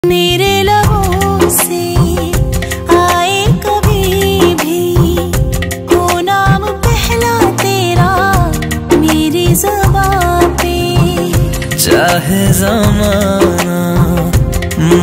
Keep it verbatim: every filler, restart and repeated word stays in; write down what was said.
मेरे लबों से आए कभी भी हो नाम पहला तेरा मेरी ज़ुबां पे, चाहे ज़माना